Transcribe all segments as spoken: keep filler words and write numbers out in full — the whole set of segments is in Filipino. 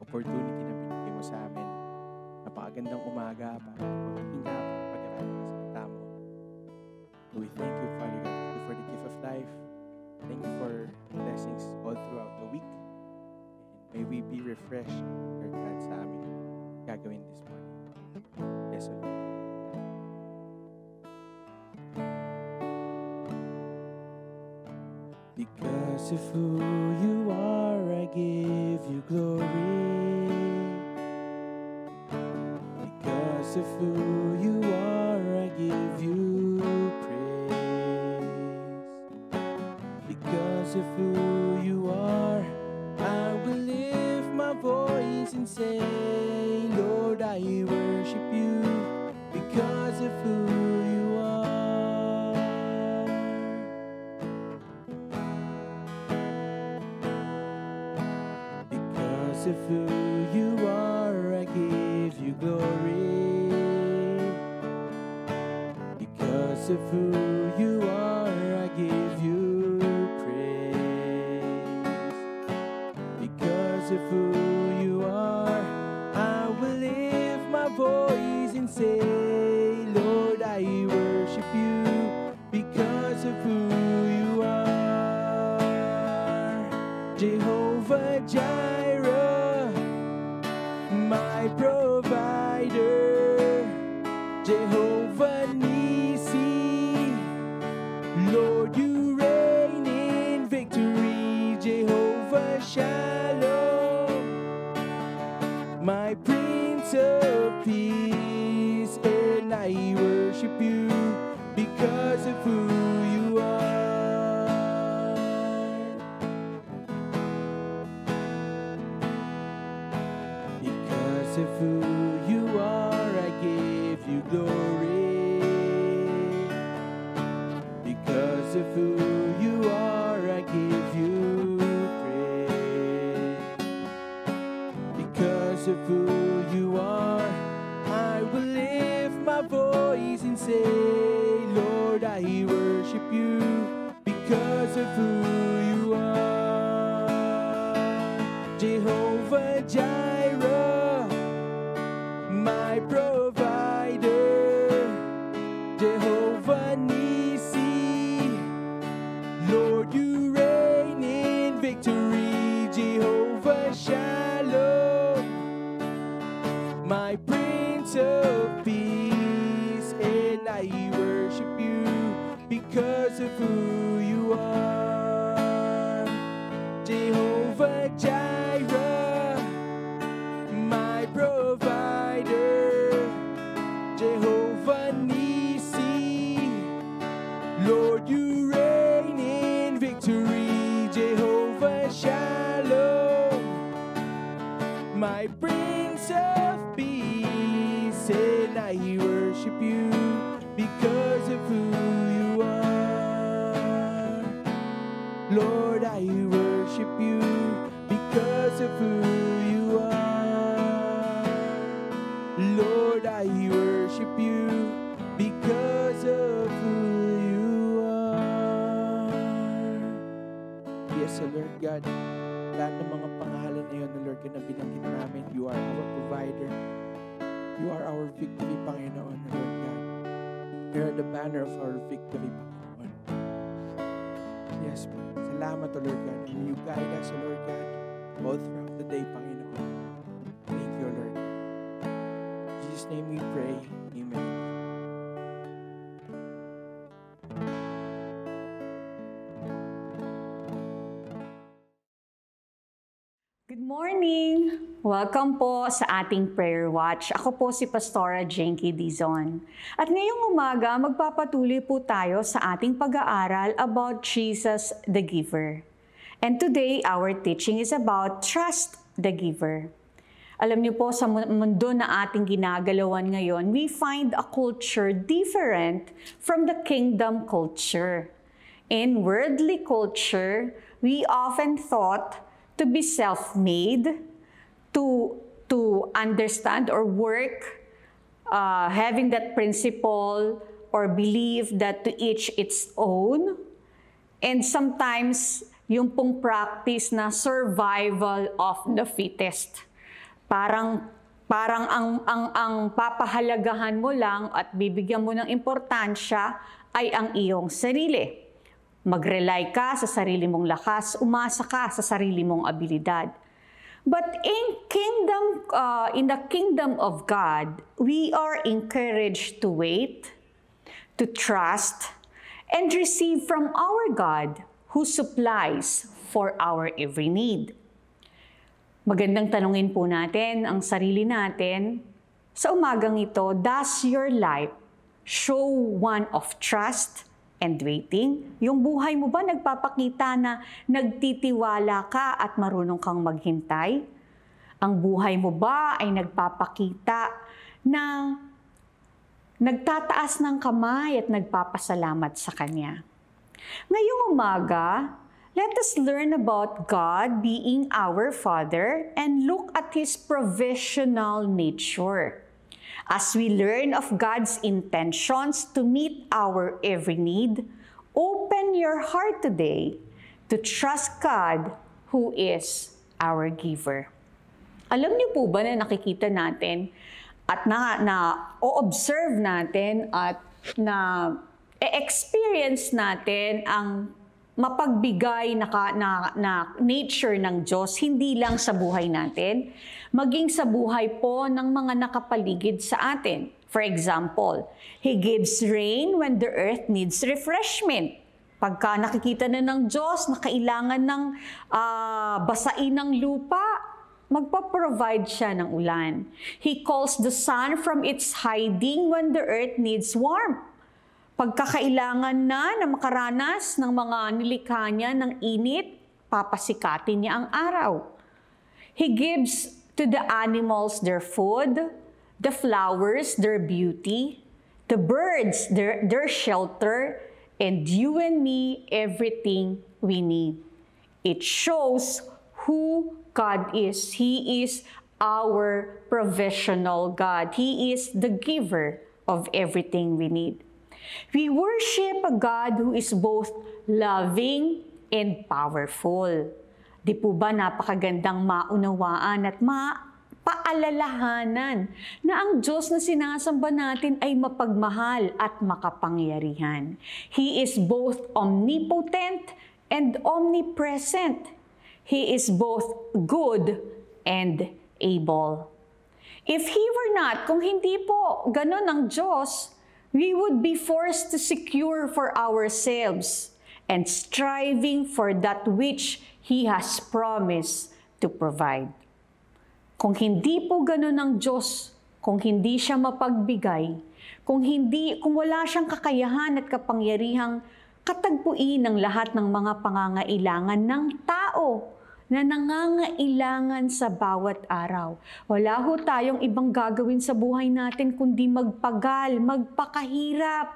opportunity na binigay mo sa amin. Napakagandang umaga para pakinggan at pag-aralan ng salita mo. We thank you, Father God. Thank you for the gift of life. Thank you for blessings all throughout the week. And may we be refreshed, Lord God, sa amin gagawin this morning. Yes, O Lord. Because of who you are, I give you glory. Because of who you are, I give you praise. Because of who you are, I will lift my voice and say, Lord, I worship you. Because of who you are. Because of who you are, I give you glory. Because of who you are, I give you praise. Because of who you are, I will lift my voice and say, Lord, I worship you. Because of who you are. Jehovah Jireh, my provider. Jehovah Nissi, Lord, you reign in victory. Jehovah Shalom, my Prince of Peace, and I worship you because of who you are. Because of who you are, I give you glory. Because of who you are, I give you praise. Because of who you are, I will lift my voice and say, Lord, I worship you. Because of who you are. Jehovah Jireh, my provider. Jehovah Nissi, Lord, you reign in victory. Jehovah Shalom, my Prince of Peace, and I worship you because of who you are. Jehovah Jireh, my provider. Jehovah Nissi, Lord, you reign in victory. Jehovah Shalom, my Prince of Peace, and I worship you because of who you are. Lord, I worship you because of who you are. Lord, I worship you because of who you are. Yes, O Lord God, lahat ng mga pangalan na yun, O Lord God, na binanggit namin, you are our provider. You are our victory, Panginoon, O Lord God. You are the banner of our victory, Panginoon. Yes, salamat, O Lord God. And you guide us, O Lord God, all throughout the day, Panginoon. Thank you, O Lord. In Jesus' name we pray. Amen. Good morning! Welcome po sa ating prayer watch. Ako po si Pastora Jinky Dizon. At ngayong umaga, magpapatuloy po tayo sa ating pag-aaral about Jesus the Giver. And today, our teaching is about Trust the Giver. Alam niyo po, sa mundo na ating ginagalawan ngayon, we find a culture different from the kingdom culture. In worldly culture, we often thought to be self-made, to, to understand or work, uh, having that principle or belief that to each its own. And sometimes, yung pong practice na survival of the fittest. Parang, parang ang, ang, ang papahalagahan mo lang at bibigyan mo ng importansya ay ang iyong sarili. Mag-rely ka sa sarili mong lakas, umasa ka sa sarili mong abilidad. But in kingdom, uh, in the kingdom of God, we are encouraged to wait, to trust, and receive from our God who supplies for our every need. Magandang tanungin po natin ang sarili natin. Sa umagang ito, does your life show one of trust and waiting? Yung buhay mo ba nagpapakita na nagtitiwala ka at marunong kang maghintay? Ang buhay mo ba ay nagpapakita na nagtataas ng kamay at nagpapasalamat sa Kanya? Ngayong umaga, let us learn about God being our Father and look at His provisional nature. As we learn of God's intentions to meet our every need, open your heart today to trust God who is our giver. Alam niyo po ba na nakikita natin at na, na o-observe natin at na e-experience natin ang mapagbigay na, na, na nature ng Diyos, hindi lang sa buhay natin, maging sa buhay po ng mga nakapaligid sa atin. For example, He gives rain when the earth needs refreshment. Pagka nakikita na ng Diyos na kailangan ng uh, basain ng lupa, magpa-provide siya ng ulan. He calls the sun from its hiding when the earth needs warmth. Pagkakailangan na na makaranas ng mga nilikha niya ng init, papasikatin niya ang araw. He gives to the animals their food, the flowers their beauty, the birds their, their shelter, and you and me everything we need. It shows who God is. He is our provisional God. He is the giver of everything we need. We worship a God who is both loving and powerful. Di po ba napakagandang maunawaan at mapaalalahanan na ang Diyos na sinasamba natin ay mapagmahal at makapangyarihan. He is both omnipotent and omnipresent. He is both good and able. If He were not, kung hindi po ganun ang Diyos, we would be forced to secure for ourselves and striving for that which He has promised to provide. Kung hindi po ganun ang Diyos, kung hindi siya mapagbigay, kung hindi, kung wala siyang kakayahan at kapangyarihang katagpuin ang lahat ng mga pangangailangan ng tao na nangangailangan sa bawat araw. Wala ho tayong ibang gagawin sa buhay natin kundi magpagal, magpakahirap.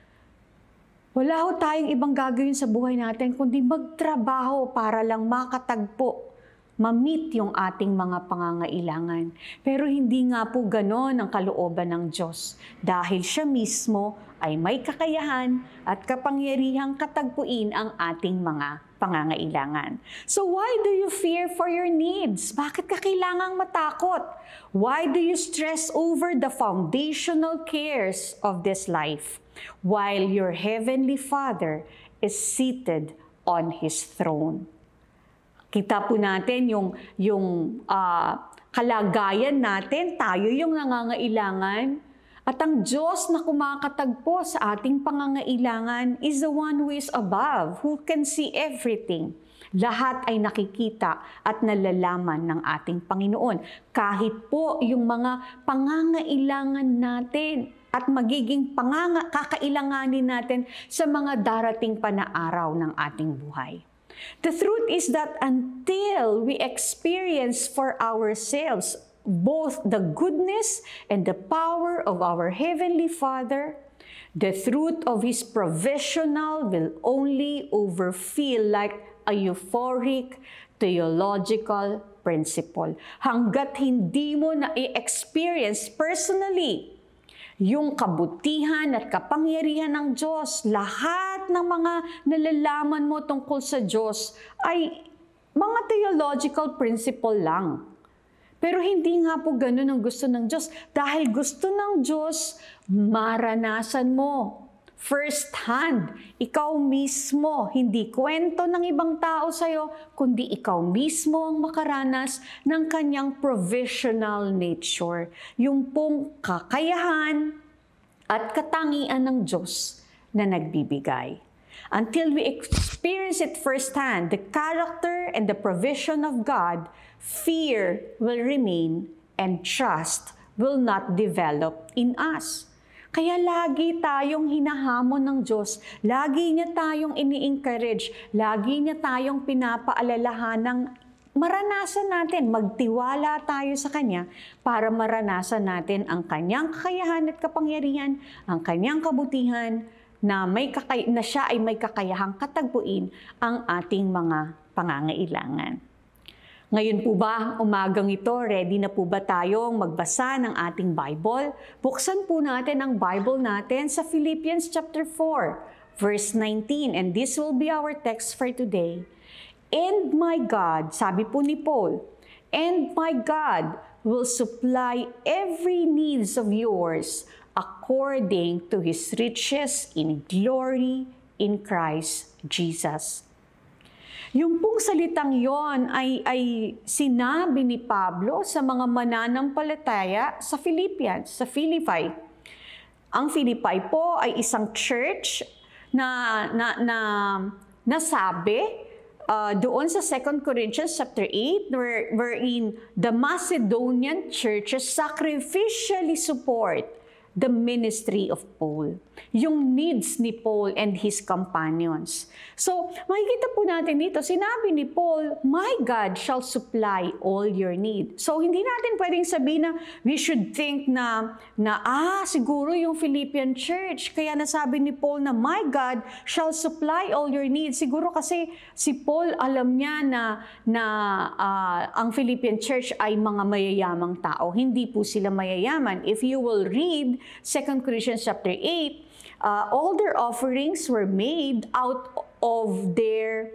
Wala ho tayong ibang gagawin sa buhay natin kundi magtrabaho para lang makatagpo, ma-meet yung ating mga pangangailangan. Pero hindi nga po ganon ang kalooban ng Diyos dahil siya mismo ay may kakayahan at kapangyarihang katagpuin ang ating mga pangangailangan. So why do you fear for your needs? Bakit ka kailangang matakot? Why do you stress over the foundational cares of this life while your Heavenly Father is seated on His throne? Kita po natin yung, yung uh, kalagayan natin, tayo yung nangangailangan. At ang Diyos na kumakatagpo sa ating pangangailangan is the one who is above, who can see everything. Lahat ay nakikita at nalalaman ng ating Panginoon. Kahit po yung mga pangangailangan natin at magiging panganga, kakailanganin natin sa mga darating pa na araw ng ating buhay. The truth is that until we experience for ourselves both the goodness and the power of our Heavenly Father, the truth of His provisional will only overfeel like a euphoric theological principle. Hanggat hindi mo na i-experience personally yung kabutihan at kapangyarihan ng Diyos, lahat ng mga nalalaman mo tungkol sa Diyos ay mga theological principle lang. Pero hindi nga po ganun ang gusto ng Diyos. Dahil gusto ng Diyos, maranasan mo. First hand, ikaw mismo, hindi kwento ng ibang tao sa'yo, kundi ikaw mismo ang makaranas ng kanyang provisional nature. Yung pong kakayahan at katangian ng Diyos na nagbibigay. Until we experience it firsthand, the character and the provision of God, fear will remain and trust will not develop in us. Kaya lagi tayong hinahamon ng Diyos, lagi niya tayong ini-encourage, lagi niya tayong pinapaalalahan ng maranasan natin, magtiwala tayo sa Kanya para maranasan natin ang Kanyang kakayahan at kapangyarihan, ang Kanyang kabutihan, na, may kakay- na siya ay may kakayahang katagpuin ang ating mga pangangailangan. Ngayon po ba, umagang ito, ready na po ba tayong magbasa ng ating Bible? Buksan po natin ang Bible natin sa Philippians chapter four, verse nineteen, and this will be our text for today. And my God, sabi po ni Paul, and my God will supply every needs of yours according to His riches in glory in Christ Jesus. Yung pong salitang yon ay, ay sinabi ni Pablo sa mga mananampalataya sa Philippians, sa Philippi. Ang Philippi po ay isang church na, na, na nasabi uh, doon sa Second Corinthians chapter eight, where, wherein the Macedonian churches sacrificially support the ministry of Paul, yung needs ni Paul and his companions. So, makikita po natin dito, sinabi ni Paul, my God shall supply all your need. So, hindi natin pwedeng sabihin na we should think na, na ah, siguro yung Philippian church, kaya nasabi ni Paul na my God shall supply all your needs. Siguro kasi si Paul alam niya na, na uh, ang Philippian church ay mga mayayamang tao. Hindi po sila mayayaman. If you will read Second Corinthians chapter eight, uh, all their offerings were made out of their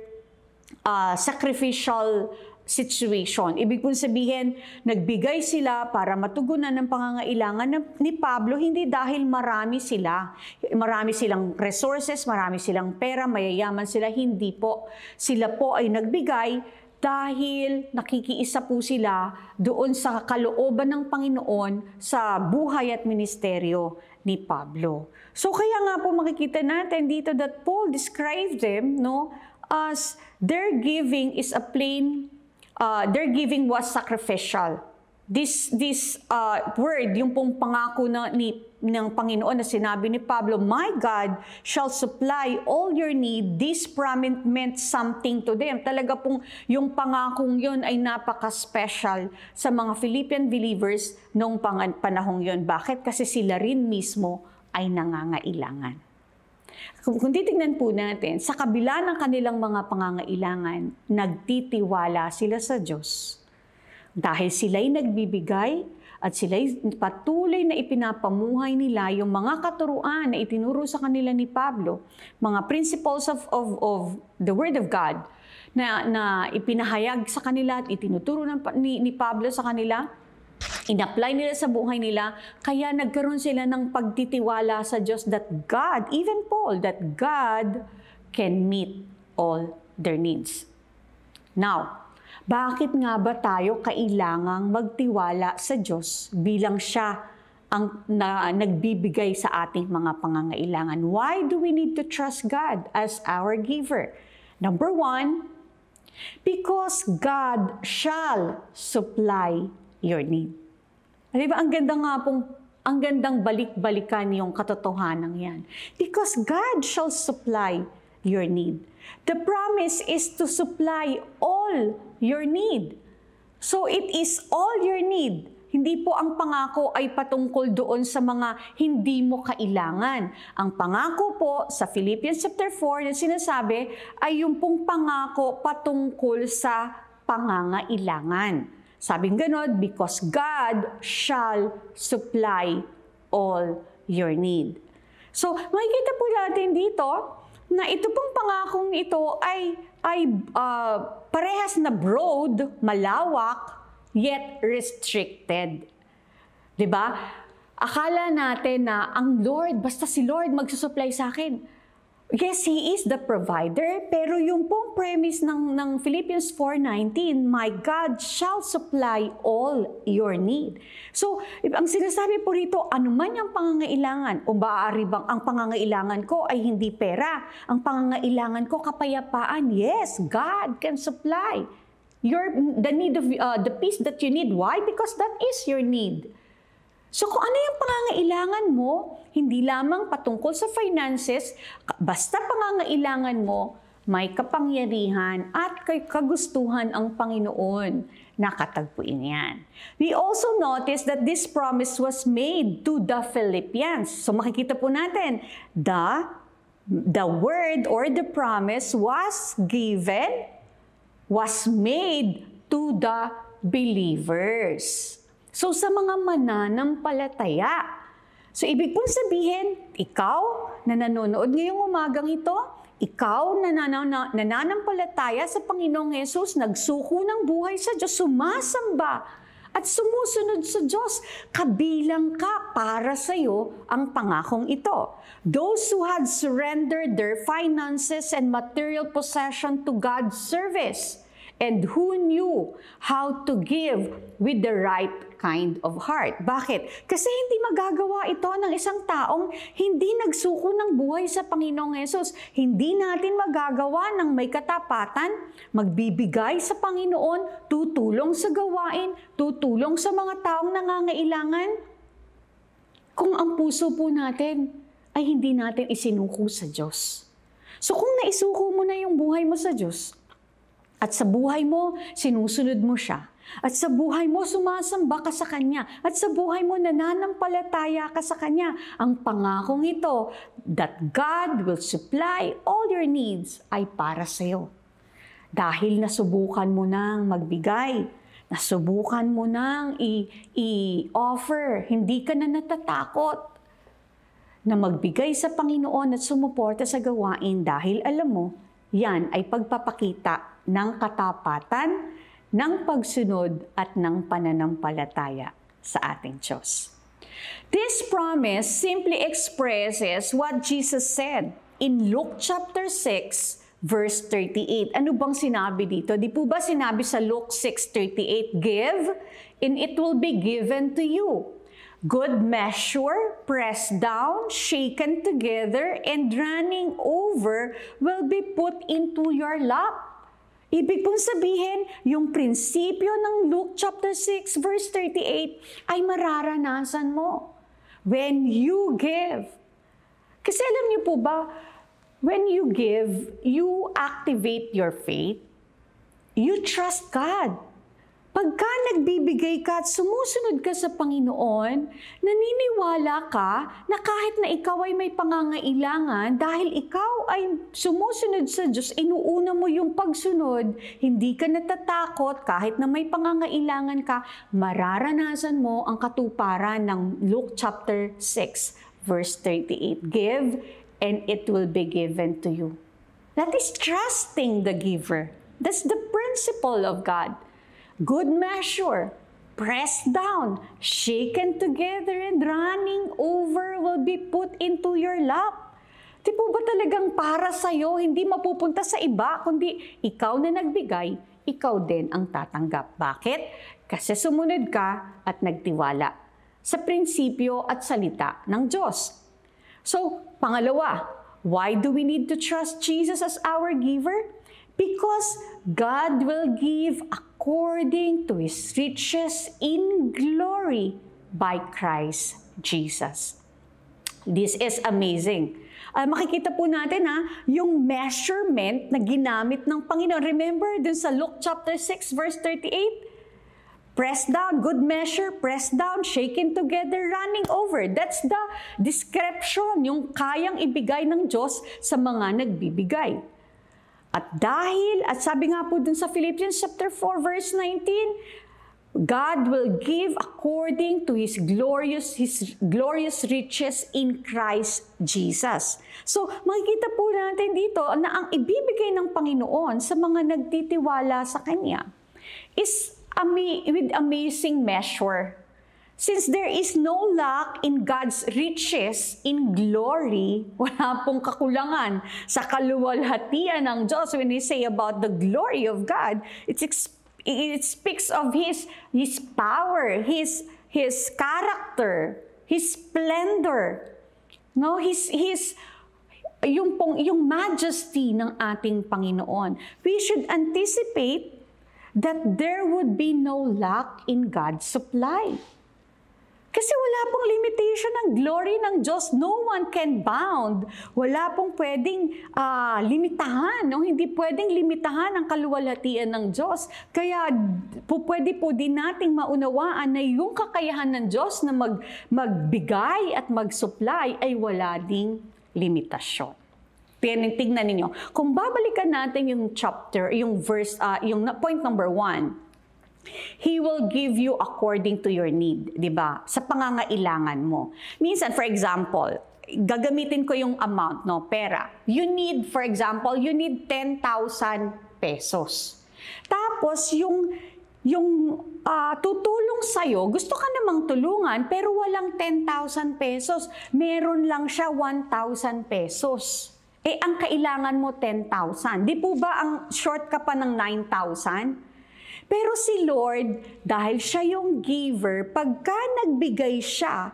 uh, sacrificial situation. Ibig pong sabihin, nagbigay sila para matugunan ng pangangailangan ni Pablo, hindi dahil marami sila. Marami silang resources, marami silang pera, mayayaman sila. Hindi po. Sila po ay nagbigay dahil nakikiisa po sila doon sa kalooban ng Panginoon sa buhay at ministeryo ni Pablo. So kaya nga po makikita natin dito that Paul described them, no, as their giving is a plain, uh, their giving was sacrificial. This this uh, word, yung pong pangako na ni ng Panginoon na sinabi ni Pablo, my God shall supply all your need. This promise meant something to them. Talaga pong yung pangakong yun ay napaka-special sa mga Philippian believers noong panahong yun. Bakit? Kasi sila rin mismo ay nangangailangan. Kung, kung titignan po natin, sa kabila ng kanilang mga pangangailangan, nagtitiwala sila sa Diyos. Dahil sila'y nagbibigay, at sila'y patuloy na ipinapamuhay nila yung mga katuruan na itinuro sa kanila ni Pablo, mga principles of, of, of the Word of God na, na ipinahayag sa kanila at itinuturo ng, ni, ni Pablo sa kanila, in-apply nila sa buhay nila, kaya nagkaroon sila ng pagtitiwala sa Diyos that God, even Paul, that God can meet all their needs. Now, bakit nga ba tayo kailangang magtiwala sa Diyos bilang siya ang na, nagbibigay sa ating mga pangangailangan? Why do we need to trust God as our giver? Number one, because God shall supply your need. Di ba, ang ganda nga pong, ang gandang balik-balikan yung katotohanan yan. Because God shall supply your need. The promise is to supply all your need. So it is all your need. Hindi po ang pangako ay patungkol doon sa mga hindi mo kailangan. Ang pangako po sa Philippians chapter four na sinasabi ay yung pong pangako patungkol sa pangangailangan. Sabing ganon, because God shall supply all your need. So makikita po natin dito na ito pong pangakong ito ay, ay uh, parehas na broad, malawak, yet restricted. Diba? Akala natin na ang Lord, basta si Lord magsusupply sa akin. Yes, He is the provider, pero yung pong premise ng, ng Philippians four nineteen, my God shall supply all your need. So, ang sinasabi po rito, anuman yung pangangailangan, o maaari bang ang pangangailangan ko ay hindi pera, ang pangangailangan ko kapayapaan, yes, God can supply your, the need of, uh, the peace that you need. Why? Because that is your need. So kung ano yung pangangailangan mo, hindi lamang patungkol sa finances, basta pangangailangan mo, may kapangyarihan at kay kagustuhan ang Panginoon na katagpuin yan. We also notice that this promise was made to the Philippians. So makikita po natin, the, the word or the promise was given, was made to the believers. So sa mga mananampalataya, so ibig pong sabihin, ikaw na nanonood ngayong umagang ito, ikaw na nananampalataya sa Panginoong Hesus, nagsuko ng buhay sa Diyos, sumasamba at sumusunod sa Diyos, kabilang ka para sa iyo ang pangakong ito. Those who had surrendered their finances and material possession to God's service, and who knew how to give with the right kind of heart. Bakit? Kasi hindi magagawa ito ng isang taong hindi nagsuko ng buhay sa Panginoong Hesus. Hindi natin magagawa ng may katapatan, magbibigay sa Panginoon, tutulong sa gawain, tutulong sa mga taong nangangailangan, kung ang puso po natin ay hindi natin isinuko sa Diyos. So kung naisuko mo na yung buhay mo sa Diyos, at sa buhay mo, sinusunod mo siya. At sa buhay mo, sumasamba ka sa Kanya. At sa buhay mo, nananampalataya ka sa Kanya. Ang pangakong ito, that God will supply all your needs, ay para sa iyo. Dahil nasubukan mo nang magbigay, nasubukan mo nang i-offer, hindi ka na natatakot na magbigay sa Panginoon at sumuporta sa gawain dahil alam mo, yan ay pagpapakita ng katapatan, ng pagsunod at ng pananampalataya sa ating Diyos. This promise simply expresses what Jesus said in Luke chapter six, verse thirty-eight. Ano bang sinabi dito? Di po ba sinabi sa Luke six thirty-eight, give, and it will be given to you. Good measure, pressed down, shaken together, and running over will be put into your lap. Ibig pong sabihin, yung prinsipyo ng Luke chapter six, verse thirty-eight, ay mararanasan mo when you give. Kasi alam niyo po ba, when you give, you activate your faith. You trust God. Pagka nagbibigay ka at sumusunod ka sa Panginoon, naniniwala ka na kahit na ikaw ay may pangangailangan, dahil ikaw ay sumusunod sa Diyos, inuuna mo yung pagsunod, hindi ka natatakot kahit na may pangangailangan ka, mararanasan mo ang katuparan ng Luke chapter six, verse thirty-eight. Give, and it will be given to you. That is trusting the giver. That's the principle of God. Good measure, pressed down, shaken together, and running over will be put into your lap. Di po ba talagang para sa'yo, hindi mapupunta sa iba, kundi ikaw na nagbigay, ikaw din ang tatanggap. Bakit? Kasi sumunod ka at nagtiwala sa prinsipyo at salita ng Diyos. So, pangalawa, why do we need to trust Jesus as our giver? Because God will give according to His riches in glory by Christ Jesus. This is amazing. Uh, makikita po natin ha, yung measurement na ginamit ng Panginoon. Remember dun sa Luke chapter six, verse thirty-eight? Pressed down, good measure, pressed down, shaken together, running over. That's the description, yung kayang ibigay ng Diyos sa mga nagbibigay. At dahil, at sabi nga po dun sa Philippians chapter four, verse nineteen, God will give according to His glorious, His glorious riches in Christ Jesus. So, makikita po natin dito na ang ibibigay ng Panginoon sa mga nagtitiwala sa Kanya is ama- with amazing measure. Since there is no lack in God's riches in glory, wala pong kakulangan sa kaluwalhatian ng Diyos. When we say about the glory of God, it's, it speaks of His, His power, His, His character, His splendor, no? His, His, yung, pong, yung majesty ng ating Panginoon. We should anticipate that there would be no lack in God's supply. Kasi wala pong limitation ng glory ng Diyos. No one can bound. Wala pong pwedeng uh, limitahan. No? Hindi pwedeng limitahan ang kaluwalhatian ng Diyos. Kaya po, pwede po din nating maunawaan na yung kakayahan ng Diyos na mag, magbigay at mag-supply ay wala ding limitasyon. Tingnan ninyo. Kung babalikan natin yung chapter, yung verse, uh, yung point number one, He will give you according to your need, di ba? Sa pangangailangan mo. Minsan, for example, gagamitin ko yung amount, no, pera. You need, for example, you need ten thousand pesos. Tapos, yung, yung uh, tutulong sa'yo, gusto ka namang tulungan, pero walang ten thousand pesos. Meron lang siya one thousand pesos. Eh, ang kailangan mo ten thousand. Di po ba ang short ka pa ng nine thousand? Pero si Lord, dahil siya yung giver, pagka nagbigay siya,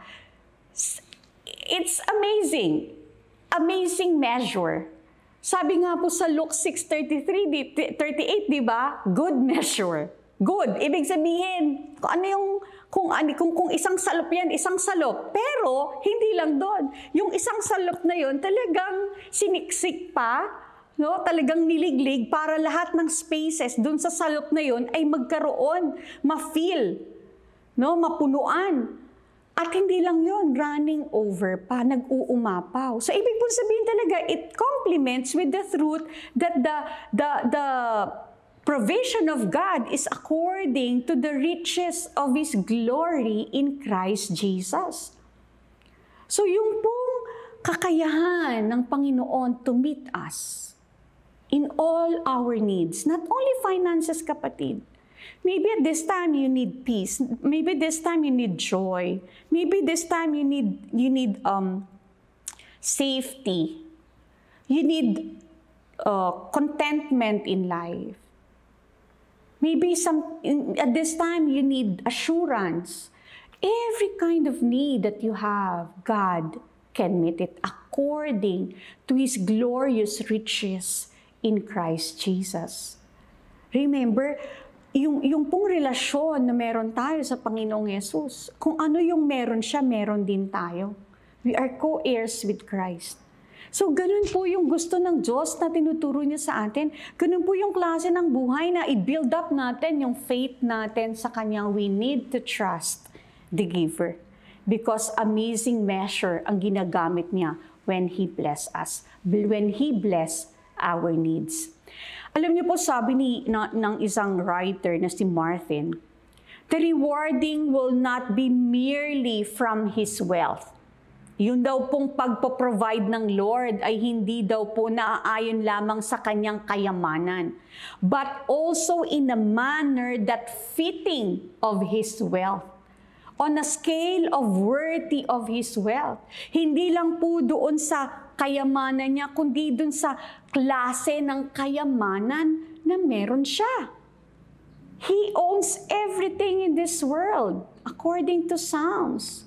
it's amazing. Amazing measure. Sabi nga po sa Luke six thirty-three, thirty-eight, di ba? Good measure. Good. Ibig sabihin, kung ano yung, kung, kung, kung isang salop yan, isang salop. Pero, hindi lang doon. Yung isang salop na yon talagang siniksik pa, no, talagang niliglig para lahat ng spaces dun sa salop na yon ay magkaroon, ma-fill, no, mapunuan. At hindi lang yon, running over pa, nag-uumapaw. So, ibig po sabihin talaga, it complements with the truth that the, the, the provision of God is according to the riches of His glory in Christ Jesus. So, yung pong kakayahan ng Panginoon to meet us in all our needs, not only finances, kapatid. Maybe at this time you need peace. Maybe this time you need joy. Maybe this time you need you need um safety. You need uh, contentment in life. Maybe some in, at this time you need assurance. Every kind of need that you have, God can meet it according to His glorious riches in Christ Jesus. Remember, yung, yung pong relasyon na meron tayo sa Panginoong Yesus, kung ano yung meron siya, meron din tayo. We are co-heirs with Christ. So, ganun po yung gusto ng Diyos na tinuturo niya sa atin. Ganun po yung klase ng buhay na i-build up natin yung faith natin sa Kanyang we need to trust the giver. Because amazing measure ang ginagamit niya when He bless us. When He bless our needs. Alam niyo po, sabi ni, na, ng isang writer na si Martin, the rewarding will not be merely from His wealth. Yun daw pong pagpo-provide ng Lord ay hindi daw po naaayon lamang sa Kanyang kayamanan, but also in a manner that fitting of His wealth. On a scale of worthy of His wealth. Hindi lang po doon sa kayamanan niya, kundi doon sa klase ng kayamanan na meron siya. He owns everything in this world, according to Psalms.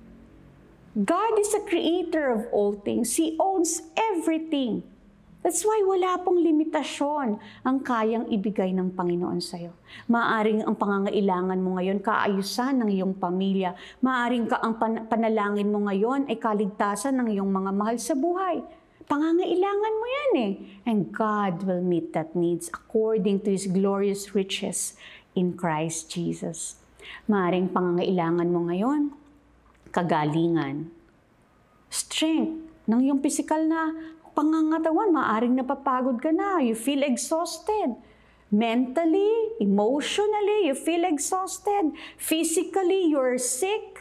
God is the creator of all things. He owns everything. That's why wala pong limitasyon ang kayang ibigay ng Panginoon sa'yo. Maaring ang pangangailangan mo ngayon, kaayusan ng iyong pamilya. Maaring ka ang pan- panalangin mo ngayon ay kaligtasan ng iyong mga mahal sa buhay. Pangangailangan mo yan eh. And God will meet that needs according to His glorious riches in Christ Jesus. Maaring pangangailangan mo ngayon, kagalingan, strength ng iyong physical na pangangatawan, maaring napapagod ka na, you feel exhausted. Mentally, emotionally, you feel exhausted. Physically, you're sick.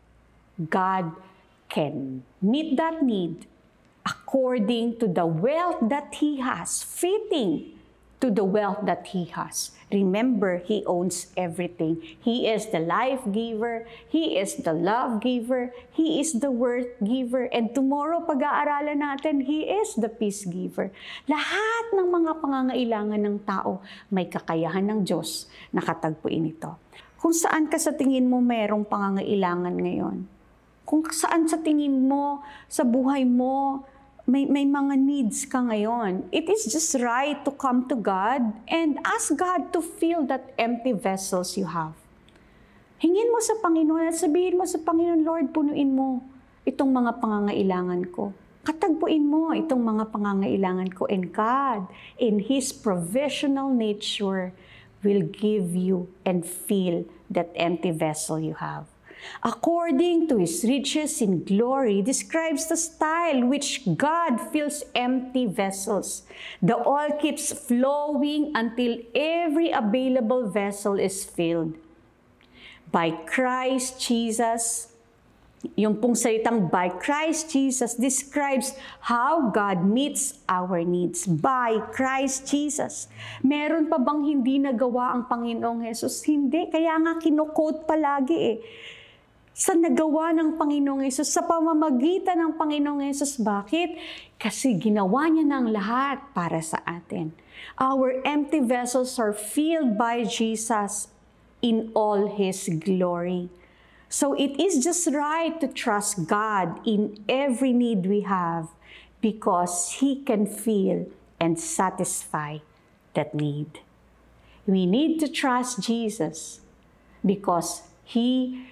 God can meet that need according to the wealth that He has, fitting to the wealth that He has. Remember, He owns everything. He is the life giver. He is the love giver. He is the worth giver. And tomorrow, pag-aaralan natin, He is the peace giver. Lahat ng mga pangangailangan ng tao, may kakayahan ng Diyos na katagpuin ito. Kung saan ka sa tingin mo mayroong pangangailangan ngayon, kung saan sa tingin mo, sa buhay mo, May, may mga needs ka ngayon. It is just right to come to God and ask God to fill that empty vessels you have. Hingin mo sa Panginoon at sabihin mo sa Panginoon, Lord, punuin mo itong mga pangangailangan ko. Katagpuin mo itong mga pangangailangan ko. And God, in His provisional nature, will give you and fill that empty vessel you have. According to His riches in glory, describes the style which God fills empty vessels. The oil keeps flowing until every available vessel is filled. By Christ Jesus, yung pong salitang by Christ Jesus describes how God meets our needs. By Christ Jesus. Meron pa bang hindi nagawa ang Panginoong Jesus? Hindi. Kaya nga kino-quote palagi eh. Sa nagawa ng Panginoong Yesus, sa pamamagitan ng Panginoong Yesus. Bakit? Kasi ginawa niya ng lahat para sa atin. Our empty vessels are filled by Jesus in all His glory. So it is just right to trust God in every need we have because He can fill and satisfy that need. We need to trust Jesus because He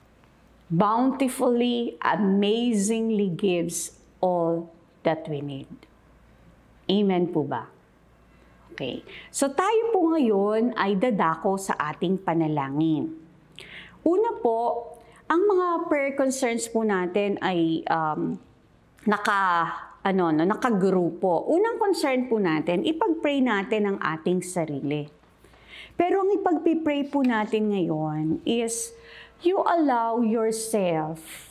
bountifully, amazingly gives all that we need. Amen po ba? Okay. So tayo po ngayon ay dadako sa ating panalangin. Una po, ang mga prayer concerns po natin ay um, naka, ano, no, nakagrupo. Unang concern po natin, ipag-pray natin ang ating sarili. Pero ang ipag-pray po natin ngayon is you allow yourself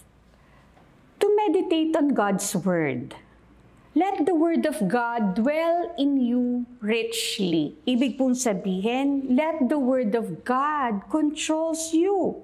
to meditate on God's Word. Let the Word of God dwell in you richly. Ibig pong sabihin, let the Word of God controls you.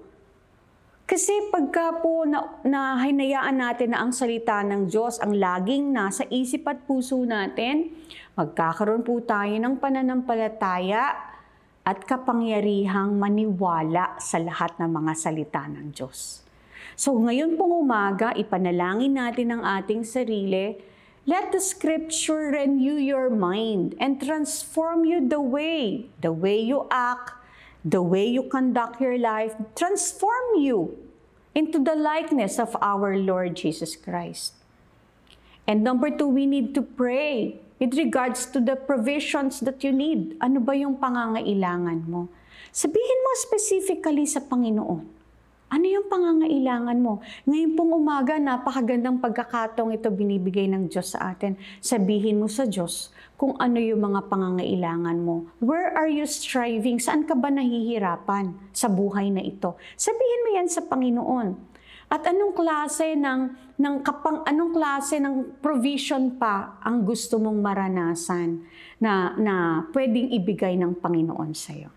Kasi pagka po na, na hinayaan natin na ang salita ng Diyos ang laging nasa isip at puso natin, magkakaroon po tayo ng pananampalataya at kapangyarihang maniwala sa lahat ng mga salita ng Diyos. So ngayon pong umaga, ipanalangin natin ang ating sarili. Let the Scripture renew your mind and transform you the way, the way you act, the way you conduct your life, transform you into the likeness of our Lord Jesus Christ. And number two, we need to pray with regards to the provisions that you need. Ano ba yung pangangailangan mo? Sabihin mo specifically sa Panginoon. Ano yung pangangailangan mo? Ngayon pong umaga, napakagandang pagkakataong ito binibigay ng Diyos sa atin. Sabihin mo sa Diyos kung ano yung mga pangangailangan mo. Where are you striving? Saan ka ba nahihirapan sa buhay na ito? Sabihin mo yan sa Panginoon. At anong klase ng, ng kapang, anong klase ng provision pa ang gusto mong maranasan na, na pwedeng ibigay ng Panginoon sa iyo?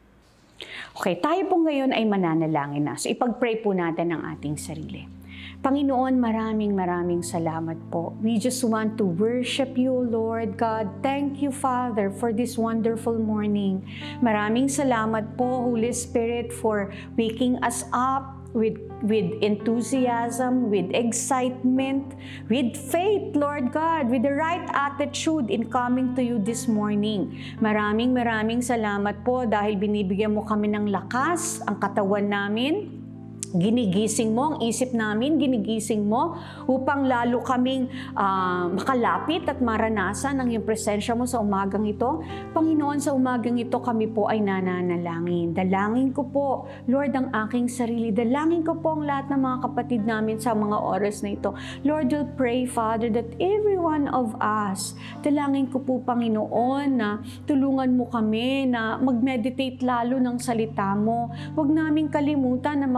Okay, tayo po ngayon ay mananalangin na. So ipag-pray po natin ang ating sarili. Panginoon, maraming maraming salamat po. We just want to worship you, Lord God. Thank you, Father, for this wonderful morning. Maraming salamat po, Holy Spirit, for waking us up with with enthusiasm, with excitement, with faith, Lord God, with the right attitude in coming to you this morning. Maraming maraming salamat po dahil binibigyan mo kami ng lakas ang katawan namin. Ginigising mo ang isip namin, ginigising mo upang lalo kaming uh, makalapit at maranasan ang iyong presensya mo sa umagang ito. Panginoon, sa umagang ito kami po ay nananalangin. Dalangin ko po, Lord, ang aking sarili. Dalangin ko po ang lahat ng mga kapatid namin sa mga oras na ito. Lord, we'll pray, Father, that every one of us, dalangin ko po, Panginoon, na tulungan mo kami na mag-meditate lalo ng salita mo. Huwag naming kalimutan ang mga salita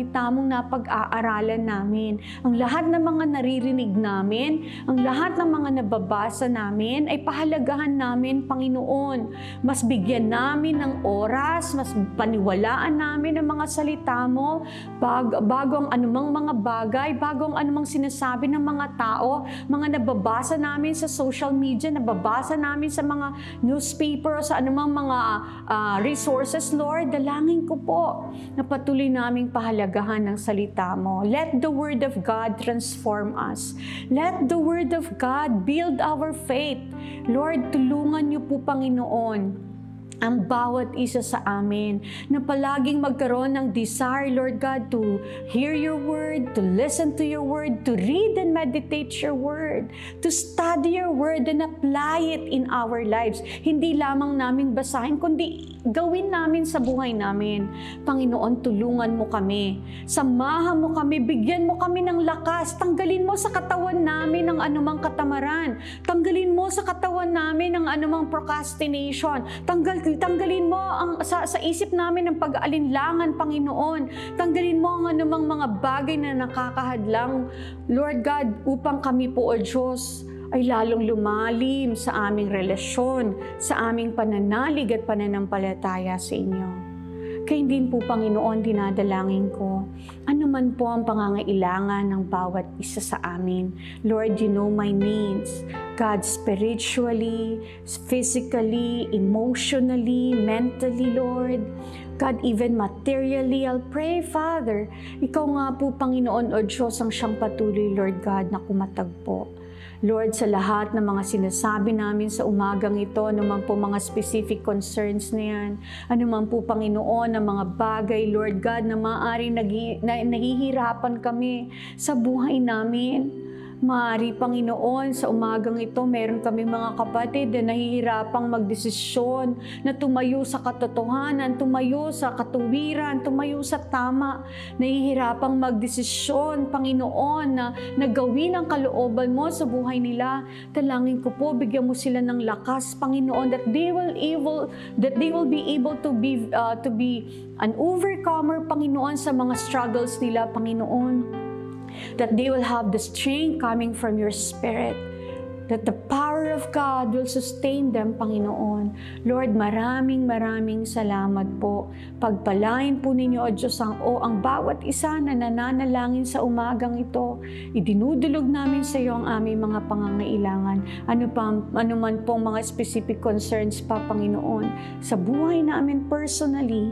salita mong napag-aaralan namin. Ang lahat ng mga naririnig namin, ang lahat ng mga nababasa namin ay pahalagahan namin, Panginoon. Mas bigyan namin ng oras, mas paniwalaan namin ang mga salita mo bago, bago ang anumang mga bagay, bago ang anumang sinasabi ng mga tao, mga nababasa namin sa social media, nababasa namin sa mga newspaper, sa anumang mga uh, resources, Lord. Dalangin ko po na patuloy naming pahalagahan ng salita mo. Let the Word of God transform us. Let the Word of God build our faith. Lord, tulungan niyo po, Panginoon, ang bawat isa sa amin na palaging magkaroon ng desire, Lord God, to hear your word, to listen to your word, to read and meditate your word, to study your word and apply it in our lives. Hindi lamang namin basahin, kundi gawin namin sa buhay namin. Panginoon, tulungan mo kami. Samahan mo kami, bigyan mo kami ng lakas. Tanggalin mo sa katawan namin ang anumang katamaran. Tanggalin mo sa katawan namin ang anumang procrastination. Tanggal Tanggalin mo ang, sa, sa isip namin ang pag-aalinlangan, Panginoon. Tanggalin mo ang anumang mga bagay na nakakahadlang, Lord God, upang kami po, O Diyos, ay lalong lumalim sa aming relasyon, sa aming pananalig at pananampalataya sa inyo. Kaya din po, Panginoon, dinadalangin ko, ano man po ang pangangailangan ng bawat isa sa amin. Lord, you know my needs. God, spiritually, physically, emotionally, mentally, Lord. God, even materially, I'll pray, Father. Ikaw nga po, Panginoon o Diyos, ang siyang patuloy, Lord God, na kumatagpo. Lord, sa lahat ng mga sinasabi namin sa umagang ito, anuman po mga specific concerns na yan, anuman po, Panginoon, ng mga bagay, Lord God, na maaaring nahihirapan kami sa buhay namin. Maaari, Panginoon, sa umagang ito, meron kami mga kapatid na nahihirapang magdesisyon, na tumayo sa katotohanan, tumayo sa katuwiran, tumayo sa tama. Nahihirapang magdesisyon, Panginoon, na nagawin ang kalooban mo sa buhay nila. Dalangin ko po, bigyan mo sila ng lakas, Panginoon, that they will able, that they will be able to be, uh, to be an overcomer, Panginoon, sa mga struggles nila, Panginoon. That they will have the strength coming from your Spirit. That the power of God will sustain them, Panginoon. Lord, maraming maraming salamat po. Pagpalain po ninyo, O Diyos, ang, o ang bawat isa na nananalangin sa umagang ito. Idinudulog namin sa iyo ang aming mga pangangailangan. Ano, pa, ano man pong mga specific concerns pa, Panginoon, sa buhay namin personally,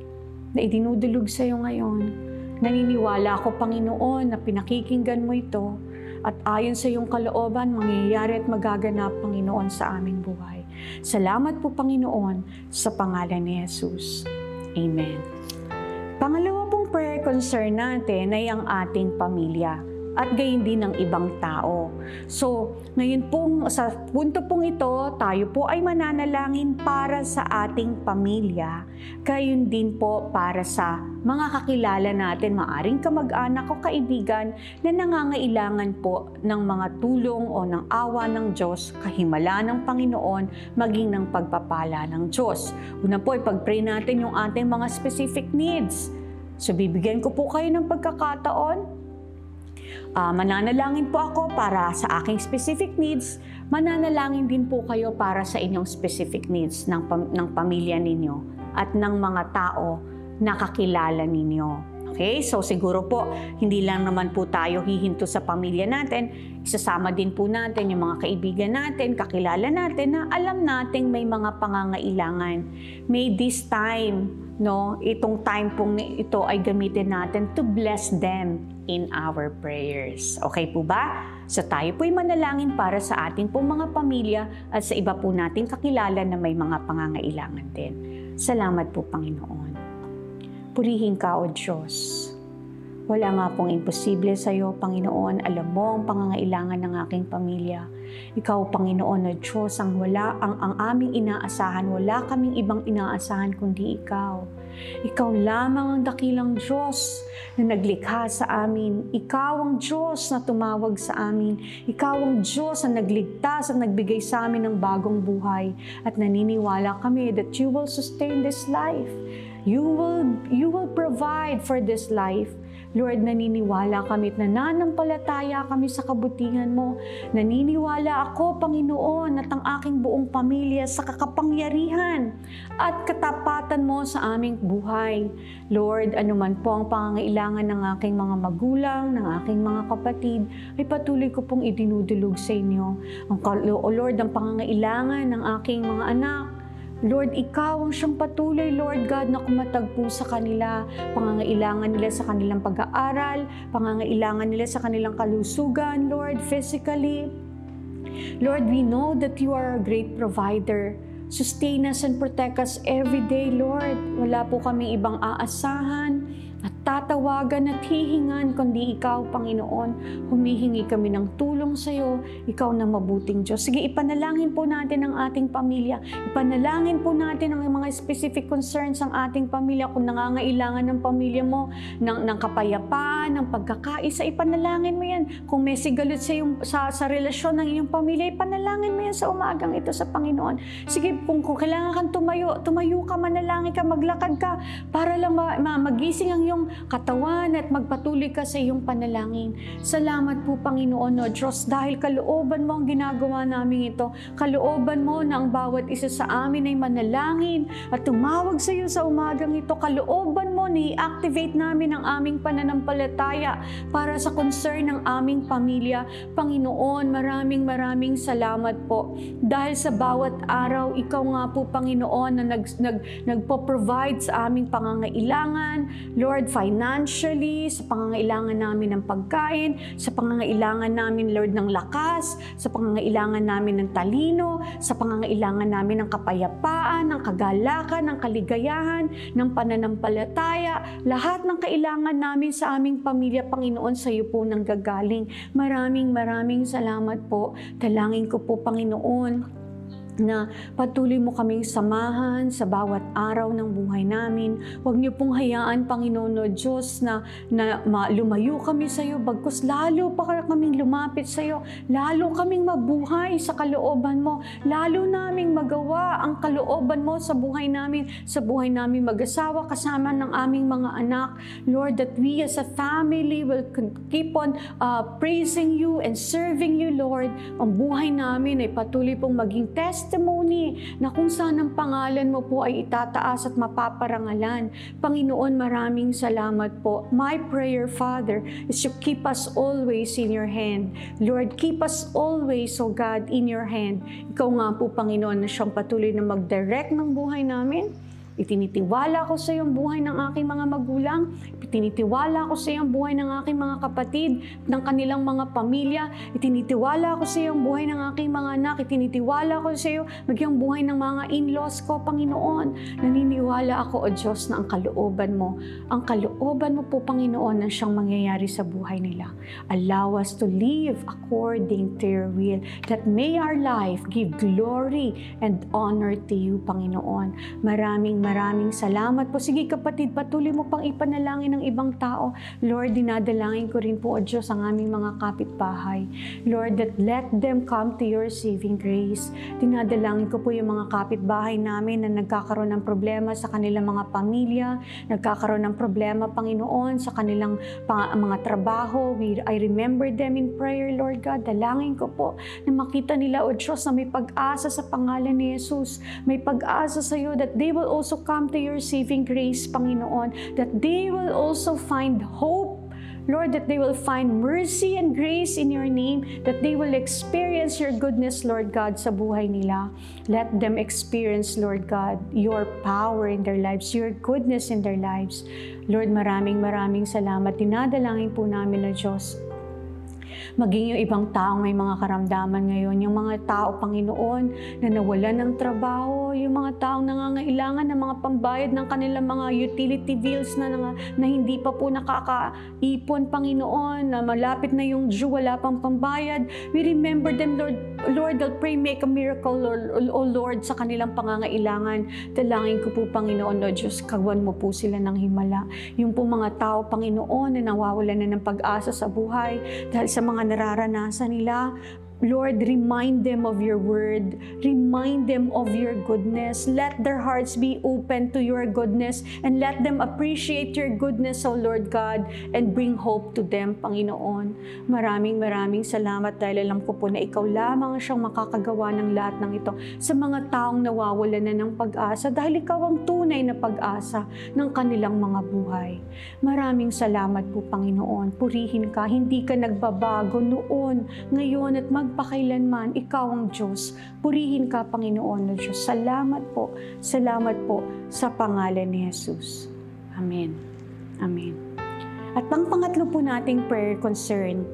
na idinudulog sa iyo ngayon. Naniniwala ako, Panginoon, na pinakikinggan mo ito at ayon sa iyong kalooban, mangyayari at magaganap, Panginoon, sa aming buhay. Salamat po, Panginoon, sa pangalan ni Jesus. Amen. Pangalawa pong prayer concern natin ay ang ating pamilya at gayon din ng ibang tao. So, ngayon pong sa punto pong ito, tayo po ay mananalangin para sa ating pamilya, gayon din po para sa mga kakilala natin, maaring kamag-anak o kaibigan na nangangailangan po ng mga tulong o ng awa ng Diyos, kahimala ng Panginoon, maging ng pagpapala ng Diyos. Una po, ipag-pray natin yung ating mga specific needs. So, bibigyan ko po kayo ng pagkakataon. Uh, mananalangin po ako para sa aking specific needs. Mananalangin din po kayo para sa inyong specific needs ng, pam- ng pamilya ninyo at ng mga tao na kakilala ninyo. Okay? So siguro po, hindi lang naman po tayo hihinto sa pamilya natin. Isasama din po natin yung mga kaibigan natin, kakilala natin na alam nating may mga pangangailangan. May this time, no, itong time pong ito ay gamitin natin to bless them in our prayers. Okay po ba? So tayo po'y manalangin para sa ating pong mga pamilya at sa iba po nating kakilala na may mga pangangailangan din. Salamat po, Panginoon. Purihin ka, O Diyos. Wala nga pong imposible sa iyo, Panginoon. Alam mo ang pangangailangan ng aking pamilya. Ikaw, Panginoon, O Diyos, ang wala, ang, ang aming inaasahan. Wala kaming ibang inaasahan kundi Ikaw. Ikaw lamang ang dakilang Diyos na naglikha sa amin. Ikaw ang Diyos na tumawag sa amin. Ikaw ang Diyos na nagligtas at nagbigay sa amin ng bagong buhay. At naniniwala kami that You will sustain this life. You will, you will provide for this life. Lord, naniniwala kami at nananampalataya kami sa kabutihan mo. Naniniwala ako, Panginoon, at ang aking buong pamilya sa kakapangyarihan at katapatan mo sa aming buhay. Lord, anuman po ang pangangailangan ng aking mga magulang, ng aking mga kapatid, ay patuloy ko pong idinudulog sa inyo. Ang, o Lord, ang pangangailangan ng aking mga anak, Lord, Ikaw ang siyang patuloy, Lord God, na kumatagpo sa kanila. Pangangailangan nila sa kanilang pag-aaral, pangangailangan nila sa kanilang kalusugan, Lord, physically. Lord, we know that You are a great provider. Sustain us and protect us every day, Lord. Wala po kami ibang aasahan at tatawagan at hihingan kundi Ikaw, Panginoon. Humihingi kami ng tulong sa Iyo, Ikaw na mabuting Diyos. Sige, ipanalangin po natin ang ating pamilya. Ipanalangin po natin ang mga specific concerns ng ating pamilya. Kung nangangailangan ng pamilya mo ng, ng kapayapaan, ng pagkakaisa, ipanalangin mo yan. Kung may sigalot sa, iyong, sa, sa relasyon ng iyong pamilya, ipanalangin mo yan sa umagang ito sa Panginoon. Sige, kung, kung kailangan kang tumayo, tumayo ka, manalangin ka, maglakad ka, para lang ma, ma, magising ang iyong katawan at magpatuloy ka sa iyong panalangin. Salamat po, Panginoon o Diyos, dahil kalooban mo ang ginagawa namin ito. Kalooban mo na ang bawat isa sa amin ay manalangin at tumawag sa iyo sa umagang ito. Kalooban mo na i-activate namin ang aming pananampalataya para sa concern ng aming pamilya. Panginoon, maraming maraming salamat po. Dahil sa bawat araw, Ikaw nga po, Panginoon, na nag, nag, nagpo-provide sa aming pangangailangan. Lord, financially, sa pangangailangan namin ng pagkain, sa pangangailangan namin, Lord, ng lakas, sa pangangailangan namin ng talino, sa pangangailangan namin ng kapayapaan, ng kagalakan, ng kaligayahan, ng pananampalataya, lahat ng kailangan namin sa aming pamilya, Panginoon, sa iyo po nang gagaling. Maraming maraming salamat po. Dalangin ko po, Panginoon, na patuloy mo kaming samahan sa bawat araw ng buhay namin. Huwag niyo pong hayaan, Panginoon o Diyos, na, na lumayo kami sa iyo, bagkus lalo pa kaming lumapit sa iyo, lalo kaming mabuhay sa kalooban mo, lalo naming magawa ang kalooban mo sa buhay namin, sa buhay namin mag-asawa, kasama ng aming mga anak. Lord, that we as a family will keep on uh, praising you and serving you, Lord. Ang buhay namin ay patuloy pong maging test testimony na kung saan ang pangalan mo po ay itataas at mapaparangalan. Panginoon, maraming salamat po. My prayer, Father, is you keep us always in your hand. Lord, keep us always, O God, in your hand. Ikaw nga po, Panginoon, na siyang patuloy na mag-direct ng buhay namin. Itinitiwala ko sa iyo ang buhay ng aking mga magulang. Itinitiwala ko sa iyo ang buhay ng aking mga kapatid, ng kanilang mga pamilya. Itinitiwala ko sa iyo ang buhay ng aking mga anak. Itinitiwala ko sa iyo maging buhay ng mga in-laws ko, Panginoon. Naniniwala ako, O Diyos, na ang kalooban mo, ang kalooban mo po, Panginoon, na siyang mangyayari sa buhay nila. Allow us to live according to your will, that may our life give glory and honor to you, Panginoon. Maraming Maraming salamat po. Sige kapatid, patuloy mo pang ipanalangin ng ibang tao. Lord, dinadalangin ko rin po, O Diyos, ang aming mga kapitbahay. Lord, that let them come to your saving grace. Dinadalangin ko po yung mga kapitbahay namin na nagkakaroon ng problema sa kanilang mga pamilya, nagkakaroon ng problema, Panginoon, sa kanilang pang, mga trabaho. We, I remember them in prayer, Lord God. Dalangin ko po na makita nila, O Diyos, na may pag-asa sa pangalan ni Jesus. May pag-asa sa iyo that they will also come to your saving grace, Panginoon, that they will also find hope, Lord, that they will find mercy and grace in your name, that they will experience your goodness, Lord God, sa buhay nila. Let them experience, Lord God, your power in their lives, your goodness in their lives. Lord, maraming maraming salamat. Dinadalangin po namin na Diyos, maging yung ibang taong may mga karamdaman ngayon, yung mga tao, Panginoon, na nawalan ng trabaho, yung mga taong nangangailangan ng mga pambayad ng kanilang mga utility bills na, na, na hindi pa po nakakaipon, Panginoon, na malapit na yung due, wala pang pambayad. We remember them, Lord. Lord, I'll pray, make a miracle, Lord, O Lord, sa kanilang pangangailangan. Dalangin ko po, Panginoon, Lord Diyos, kagwan mo po sila ng himala. Yung po mga tao, Panginoon, na nawawalan na ng pag-asa sa buhay dahil sa mga nararanasan nila, Lord, remind them of your word. Remind them of your goodness. Let their hearts be open to your goodness and let them appreciate your goodness, O Lord God, and bring hope to them, Panginoon. Maraming maraming salamat dahil alam ko po na ikaw lamang siyang makakagawa ng lahat ng ito sa mga taong nawawalan na ng pag-asa dahil ikaw ang tunay na pag-asa ng kanilang mga buhay. Maraming salamat po, Panginoon. Purihin ka. Hindi ka nagbabago noon, ngayon at magpakailanman. Ikaw ang Diyos. Purihin ka, Panginoon na Diyos. Salamat po. Salamat po sa pangalan ni Jesus. Amen. Amen. At pang pangatlo po nating prayer concern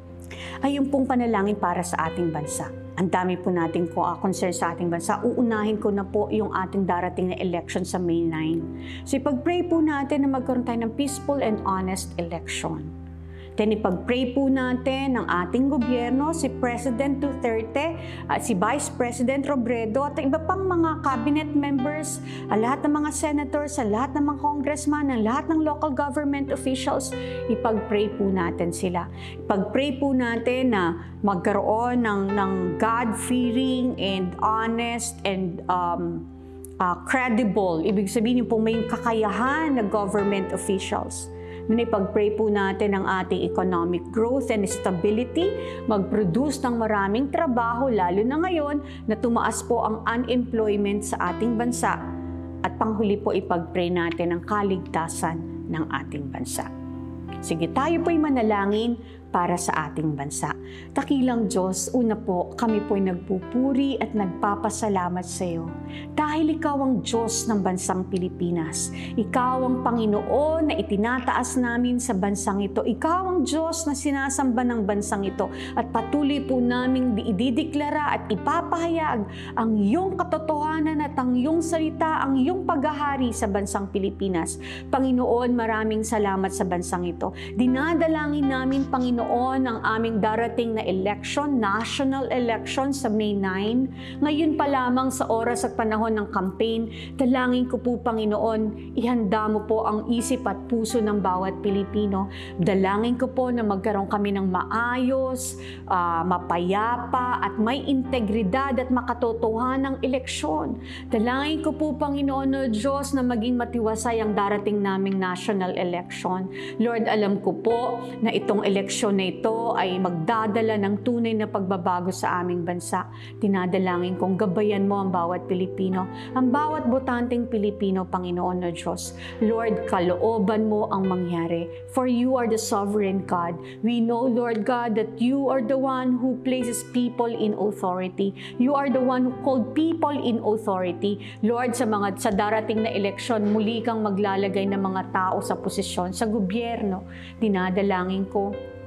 ay yung pong panalangin para sa ating bansa. Ang dami po nating concern sa ating bansa. Uunahin ko na po yung ating darating na election sa May ninth. So ipag-pray po natin na magkaroon tayo ng peaceful and honest election. Then ipag-pray po natin ng ating gobyerno, si President Duterte, uh, si Vice President Robredo, at iba pang mga cabinet members, uh, lahat ng mga senators, uh, lahat ng mga congressman, ang lahat ng local government officials, ipag-pray po natin sila. Ipag-pray po natin na magkaroon ng, ng God-fearing and honest and um, uh, credible, ibig sabihin yung po may kakayahan na government officials. Ipag-pray po natin ang ating economic growth and stability, mag-produce ng maraming trabaho, lalo na ngayon na tumaas po ang unemployment sa ating bansa. At panghuli po, ipag-pray natin ang kaligtasan ng ating bansa. Sige, tayo po'y manalangin para sa ating bansa. Dakilang Diyos, una po, kami po'y nagpupuri at nagpapasalamat sa iyo. Dahil ikaw ang Diyos ng bansang Pilipinas. Ikaw ang Panginoon na itinataas namin sa bansang ito. Ikaw ang Diyos na sinasamba ng bansang ito. At patuloy po naming idideklara at ipapahayag ang iyong katotohanan at ang iyong salita, ang iyong paghahari sa bansang Pilipinas. Panginoon, maraming salamat sa bansang ito. Dinadalangin namin, Panginoon, ang aming darating na election, national election sa May ninth. Ngayon pa lamang sa oras at panahon ng campaign, dalangin ko po, Panginoon, ihanda mo po ang isip at puso ng bawat Pilipino. Dalangin ko po na magkaroon kami ng maayos, uh, mapayapa at may integridad at makatotohanang eleksyon. Dalangin ko po, Panginoon o Diyos, na maging matiwasay ang darating naming national election. Lord, alam ko po na itong eleksyon na ito ay magdadala ng tunay na pagbabago sa aming bansa. Dinadalangin kong gabayan mo ang bawat Pilipino, ang bawat botanteng Pilipino, Panginoon na Diyos. Lord, kalooban mo ang mangyari. For you are the sovereign God. We know, Lord God, that you are the one who places people in authority. You are the one who called people in authority. Lord, sa mga sa darating na eleksyon, muli kang maglalagay ng mga tao sa posisyon, sa gobyerno. Dinadalangin ko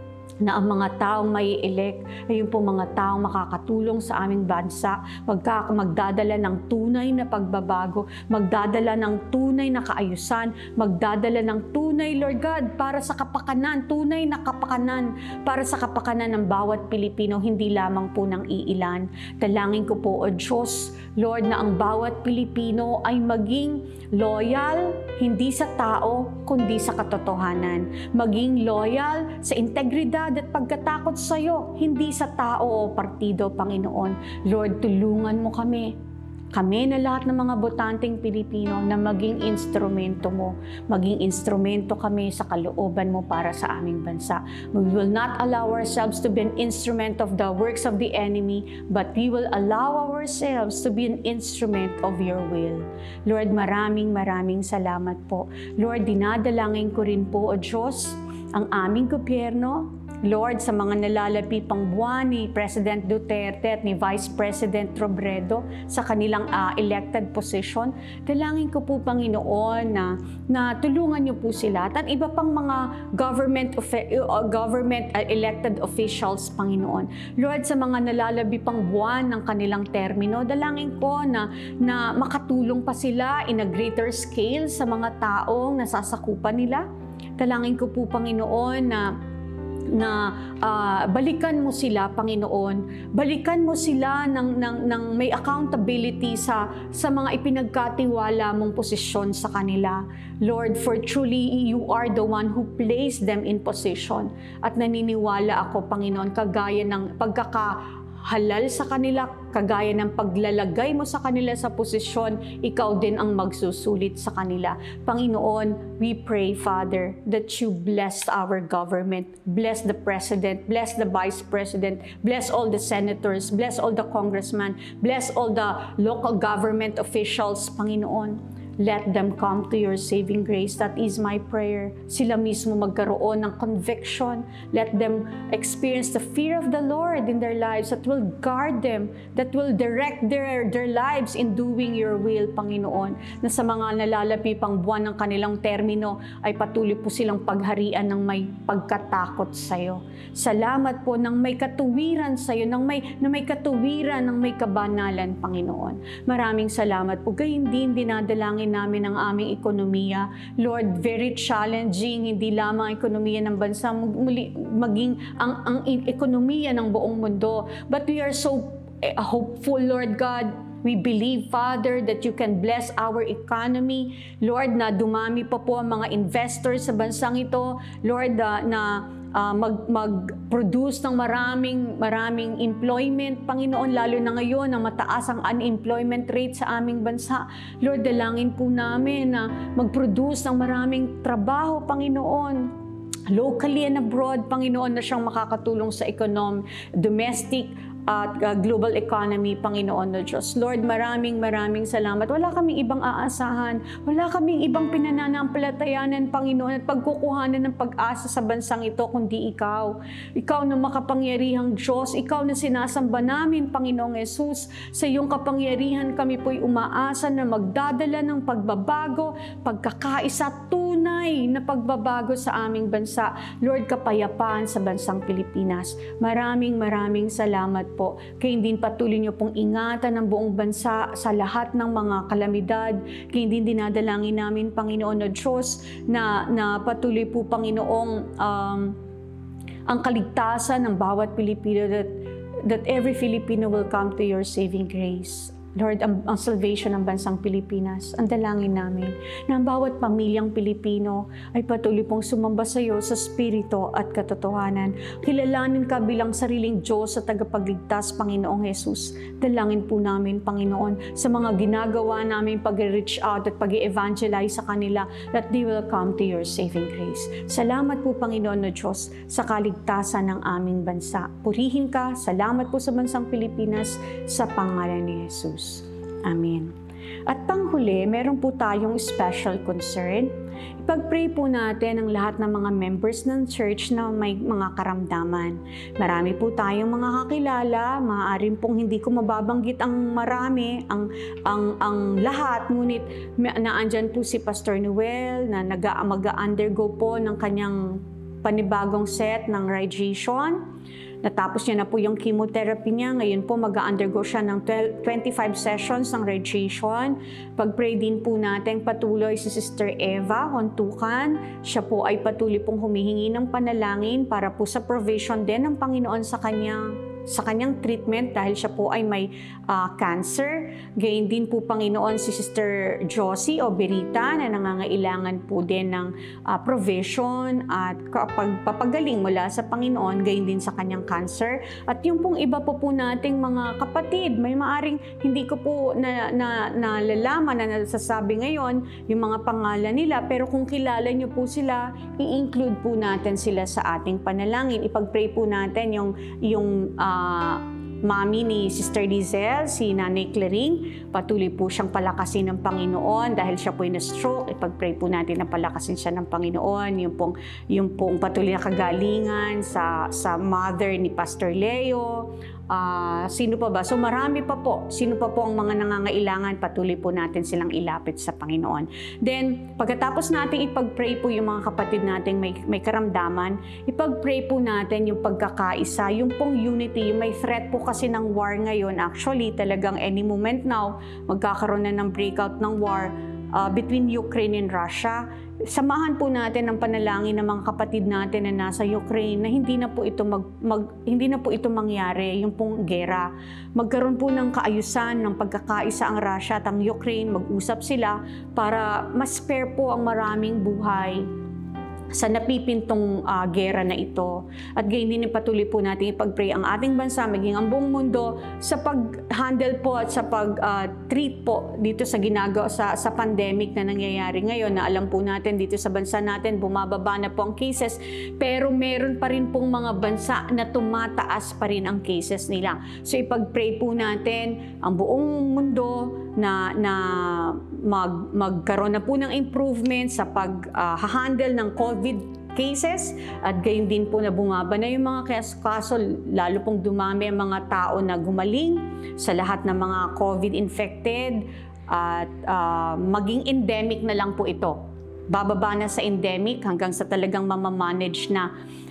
na ang mga taong may elect ay yung po mga taong makakatulong sa aming bansa, magka, magdadala ng tunay na pagbabago, magdadala ng tunay na kaayusan, magdadala ng tunay, Lord God, para sa kapakanan, tunay na kapakanan, para sa kapakanan ng bawat Pilipino, hindi lamang po ng iilan. Dalangin ko po, O Diyos, Lord, na ang bawat Pilipino ay maging loyal, hindi sa tao, kundi sa katotohanan. Maging loyal sa integridad at pagkatakot sa iyo, hindi sa tao o partido, Panginoon. Lord, tulungan mo kami. Kami na lahat ng mga botanteng Pilipino na maging instrumento mo. Maging instrumento kami sa kalooban mo para sa aming bansa. We will not allow ourselves to be an instrument of the works of the enemy, but we will allow ourselves to be an instrument of your will. Lord, maraming maraming salamat po. Lord, dinadalangin ko rin po, O Diyos, ang aming gobyerno. Lord, sa mga nalalapi pang buwan ni President Duterte at ni Vice President Robredo sa kanilang uh, elected position, dalangin ko po, Panginoon, na, na tulungan niyo po sila at iba pang mga government, uh, government uh, elected officials, Panginoon. Lord, sa mga nalalabi pang buwan ng kanilang termino, dalangin ko na, na makatulong pa sila in a greater scale sa mga taong nasasakupan nila. Dalangin ko po, Panginoon, na na uh, balikan mo sila, Panginoon. Balikan mo sila ng, ng, ng may accountability sa, sa mga ipinagkatiwala mong posisyon sa kanila. Lord, for truly, you are the one who placed them in position. At naniniwala ako, Panginoon, kagaya ng pagkaka halal sa kanila, kagaya ng paglalagay mo sa kanila sa posisyon, ikaw din ang magsusulit sa kanila. Panginoon, we pray, Father, that you bless our government, bless the President, bless the Vice President, bless all the senators, bless all the congressmen, bless all the local government officials, Panginoon. Let them come to your saving grace. That is my prayer. Sila mismo magkaroon ng conviction. Let them experience the fear of the Lord in their lives that will guard them, that will direct their, their lives in doing your will, Panginoon. Na sa mga nalalapi pang buwan ng kanilang termino ay patuloy po silang pagharian ng may pagkatakot sa iyo. Salamat po ng may katuwiran sa iyo, ng may, na may katuwiran, ng may kabanalan, Panginoon. Maraming salamat po. Gayon din dinadalangin namin ang aming ekonomiya. Lord, very challenging, hindi lamang ang ekonomiya ng bansa, muli, maging ang, ang ekonomiya ng buong mundo. But we are so eh, hopeful, Lord God. We believe, Father, that you can bless our economy. Lord, na dumami pa po ang mga investors sa bansang ito. Lord, uh, na Uh, mag, mag-produce ng maraming, maraming employment, Panginoon, lalo na ngayon na mataas ang unemployment rate sa aming bansa. Lord, dalangin po namin na mag-produce ng maraming trabaho, Panginoon, locally and abroad, Panginoon, na siyang makakatulong sa economy, domestic at uh, global economy, Panginoon na Diyos. Lord, maraming maraming salamat. Wala kaming ibang aasahan. Wala kaming ibang pinananampalatayanan, Panginoon, at pagkukuhanan ng pag-asa sa bansang ito, kundi Ikaw. Ikaw na makapangyarihang Diyos. Ikaw na sinasamba namin, Panginoong Yesus. Sa iyong kapangyarihan kami po'y umaasa na magdadala ng pagbabago, pagkakaisa, tunay na pagbabago sa aming bansa. Lord, kapayapaan sa bansang Pilipinas. Maraming maraming salamat po. Kaya din patuloy niyo pong ingatan ng buong bansa sa lahat ng mga kalamidad. Kaya din dinadalangin namin, Panginoon na Diyos, na, na patuloy po, Panginoong, um, ang kaligtasan ng bawat Pilipino, that, that every Filipino will come to your saving grace. Lord, ang, ang salvation ng bansang Pilipinas, ang dalangin namin na ang bawat pamilyang Pilipino ay patuloy pong sumamba sa iyo sa spirito at katotohanan. Kilalanin ka bilang sariling Diyos sa tagapagligtas, Panginoong Jesus. Dalangin po namin, Panginoon, sa mga ginagawa namin pag-reach out at pag-evangelize sa kanila, that they will come to your saving grace. Salamat po, Panginoon na Diyos, sa kaligtasan ng aming bansa. Purihin ka, salamat po sa bansang Pilipinas, sa pangalan ni Jesus. Amen. At panghuli, meron po tayong special concern. Ipag-pray po natin ang lahat ng mga members ng church na may mga karamdaman. Marami po tayong mga kakilala, maaaring pong hindi ko mababanggit ang marami, ang, ang, ang lahat, ngunit naandyan po si Pastor Noel na mag-undergo po ng kanyang panibagong set ng radiation. Natapos niya na po yung chemotherapy niya. Ngayon po mag-undergo siya ng twenty-five sessions ng radiation. Pag-pray din po natin patuloy si Sister Eva Hontukan. Siya po ay patuloy pong humihingi ng panalangin para po sa provision din ng Panginoon sa kanyang sa kanyang treatment dahil siya po ay may uh, cancer. Gayon din po, Panginoon, si Sister Josie o Berita na nangangailangan po din ng uh, provision at pagpapagaling mula sa Panginoon, gayon din sa kanyang cancer. At yung pong iba po po nating mga kapatid, may maaring hindi ko po na, na, nalalaman na nasasabi ngayon yung mga pangalan nila, pero kung kilala nyo po sila, i-include po natin sila sa ating panalangin. Ipag-pray po natin yung, yung uh, Uh, mami ni Sister Dizel, si Nanay Claring, patuloy po siyang palakasin ng Panginoon dahil siya po ay na-stroke. Ipag-pray po natin na palakasin siya ng Panginoon. Yung pong, yung pong patuloy na kagalingan sa, sa mother ni Pastor Leo. Uh, sino pa ba? So marami pa po. Sino pa po ang mga nangangailangan? Patuloy po natin silang ilapit sa Panginoon. Then, pagkatapos natin ipag-pray po yung mga kapatid natin may, may karamdaman, ipag-pray po natin yung pagkakaisa, yung pong unity, yung may threat po kasi ng war ngayon. Actually, talagang any moment now, magkakaroon na ng breakout ng war uh, between Ukraine and Russia. Samahan po natin ang panalangin ng mga kapatid natin na nasa Ukraine na hindi na po ito mag, mag hindi na po ito mangyari, yung pong gera. Magkaroon po ng kaayusan ng pagkakaisa ang Russia at ang Ukraine, mag-usap sila para mas spare po ang maraming buhay sa napipintong uh, gera na ito. At gayon din patuloy po natin ipag-pray ang ating bansa, maging ang buong mundo sa pag-handle po at sa pag-treat uh, po dito sa ginagawa sa, sa pandemic na nangyayari ngayon, na alam po natin dito sa bansa natin bumababa na po ang cases, pero meron pa rin pong mga bansa na tumataas pa rin ang cases nila. So ipag-pray po natin ang buong mundo na, na mag, magkaroon na po ng improvement sa pag-handle uh, ng COVID cases, at gayon din po na bumaba na yung mga kaso, lalo pong dumami ang mga tao na gumaling sa lahat ng mga COVID infected, at uh, maging endemic na lang po ito. Bababa na sa endemic hanggang sa talagang mamamanage na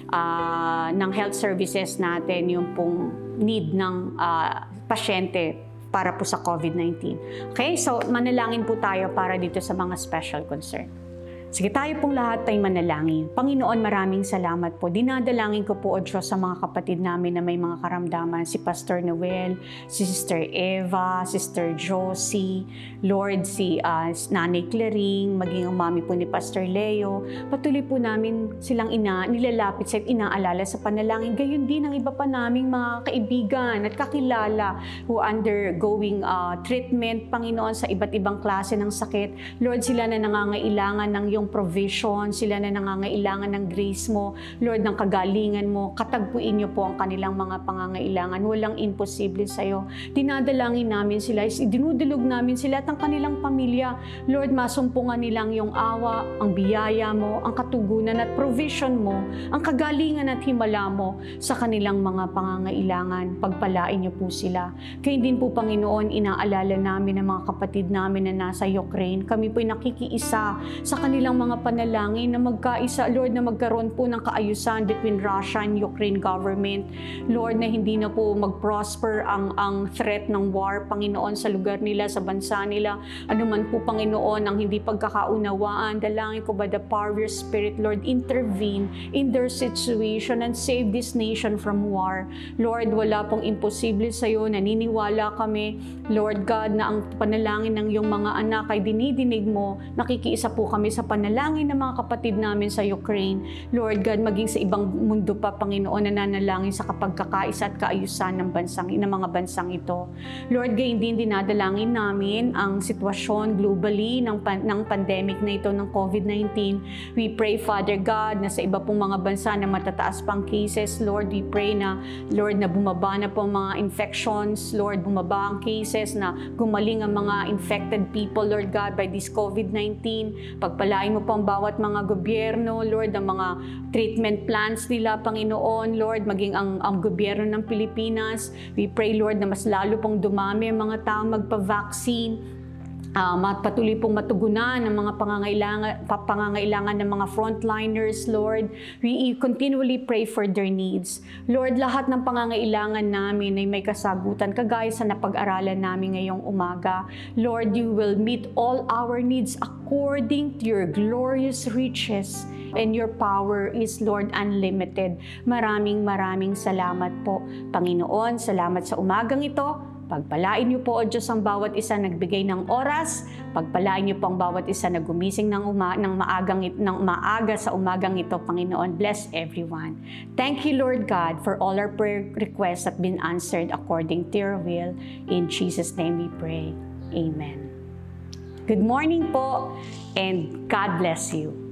uh, ng health services natin yung pong need ng uh, pasyente para po sa COVID nineteen. Okay, so manalangin po tayo para dito sa mga special concern. Sige, tayo pong lahat ay manalangin. Panginoon, maraming salamat po. Dinadalangin ko po, O Diyos, sa mga kapatid namin na may mga karamdaman. Si Pastor Noel, si Sister Eva, Sister Josie, Lord, si uh, Nanay Claring, maging ang mami po ni Pastor Leo. Patuloy po namin silang ina, nilalapit sa inaalala sa panalangin. Gayon din ang iba pa naming mga kaibigan at kakilala who undergoing uh, treatment, Panginoon, sa iba't ibang klase ng sakit. Lord, sila na nangangailangan ng iyong provision, sila na nangangailangan ng grace mo, Lord, ng kagalingan mo. Katagpuin niyo po ang kanilang mga pangangailangan. Walang imposible sa iyo. Dinadalangin namin sila, dinudulog namin sila at ang kanilang pamilya. Lord, masumpungan nilang yung awa, ang biyaya mo, ang katugunan at provision mo, ang kagalingan at himala mo sa kanilang mga pangangailangan. Pagpalain niyo po sila. Kaya din po, Panginoon, inaalala namin ang mga kapatid namin na nasa Ukraine. Kami po'y nakikiisa sa kanilang mga panalangin na magkaisa, Lord, na magkaroon po ng kaayusan between Russia and Ukraine government. Lord, na hindi na po mag-prosper ang, ang threat ng war, Panginoon, sa lugar nila, sa bansa nila. Ano man po, Panginoon, ang hindi pagkakaunawaan, dalangin ko by the power of your Spirit, Lord, intervene in their situation and save this nation from war. Lord, wala pong imposible sa iyo. Naniniwala kami, Lord God, na ang panalangin ng iyong mga anak ay dinidinig mo. Nakikiisa po kami sa panalangin ng mga kapatid namin sa Ukraine. Lord God, maging sa ibang mundo pa, Panginoon, nananalangin sa kapagkakaisa at kaayusan ng bansang, ng mga bansang ito. Lord, gayon din dinadalangin namin ang sitwasyon globally ng, pan, ng pandemic na ito ng COVID nineteen. We pray, Father God, na sa iba pong mga bansa na matataas pang cases, Lord, we pray na, Lord, na bumaba na po mga infections, Lord, bumaba ang cases, na gumaling ang mga infected people, Lord God, by this COVID nineteen. Pagpalain mo po ang bawat mga gobyerno, Lord, ang mga treatment plans nila, Panginoon, Lord, maging ang, ang gobyerno ng Pilipinas. We pray, Lord, na mas lalo pong dumami ang mga tao magpa-vaccine. Uh, patuloy pong matugunan ng mga pangangailangan, pangangailangan ng mga frontliners, Lord. We continually pray for their needs. Lord, lahat ng pangangailangan namin ay may kasagutan, kagaya sa napag-aralan namin ngayong umaga. Lord, you will meet all our needs according to your glorious riches. And your power is, Lord, unlimited. Maraming maraming salamat po, Panginoon. Salamat sa umagang ito. Pagpalain niyo po, O Diyos, ang bawat isa nagbigay ng oras. Pagpalain niyo po ang bawat isa na gumising ng, uma, ng, maagang, ng maaga sa umagang ito, Panginoon. Bless everyone. Thank you, Lord God, for all our prayer requests have been answered according to your will. In Jesus' name we pray. Amen. Good morning po, and God bless you.